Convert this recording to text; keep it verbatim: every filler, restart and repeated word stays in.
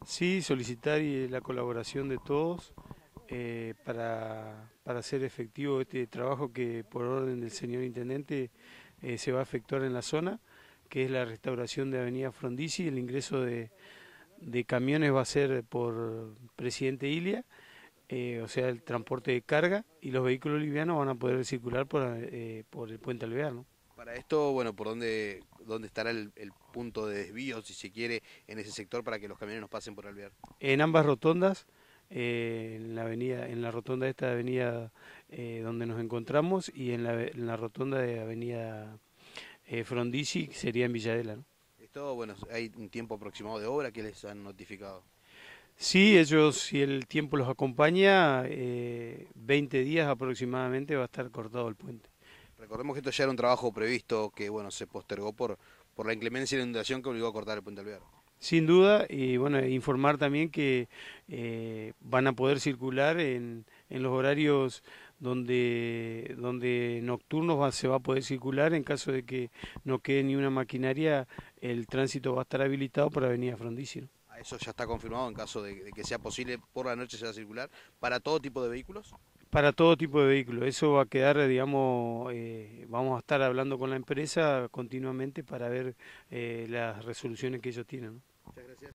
Sí, solicitar y la colaboración de todos eh, para, para hacer efectivo este trabajo que por orden del señor Intendente eh, se va a efectuar en la zona, que es la restauración de Avenida Frondizi. El ingreso de, de camiones va a ser por Presidente Ilia, eh, o sea, el transporte de carga, y los vehículos livianos van a poder circular por, eh, por el puente Alvear, ¿no? Para esto, bueno, ¿por dónde, dónde estará el, el punto de desvío, si se quiere, en ese sector para que los camiones no pasen por Alvear? En ambas rotondas, eh, en la avenida, en la rotonda de esta avenida eh, donde nos encontramos y en la, en la rotonda de avenida eh, Frondizi, que sería en Villadela, ¿no? Esto, bueno, hay un tiempo aproximado de obra que les han notificado. Sí, ellos, si el tiempo los acompaña, eh, veinte días aproximadamente va a estar cortado el puente. Recordemos que esto ya era un trabajo previsto que, bueno, se postergó por, por la inclemencia y la inundación que obligó a cortar el puente Alvear. Sin duda, y bueno, informar también que eh, van a poder circular en, en los horarios donde, donde nocturnos va- se va a poder circular en caso de que no quede ni una maquinaria, el tránsito va a estar habilitado por Avenida Frondizi, ¿no? A eso ya está confirmado en caso de, de que sea posible por la noche se va a circular para todo tipo de vehículos. Para todo tipo de vehículos. Eso va a quedar, digamos, eh, vamos a estar hablando con la empresa continuamente para ver eh, las resoluciones que ellos tienen, ¿no? Muchas gracias.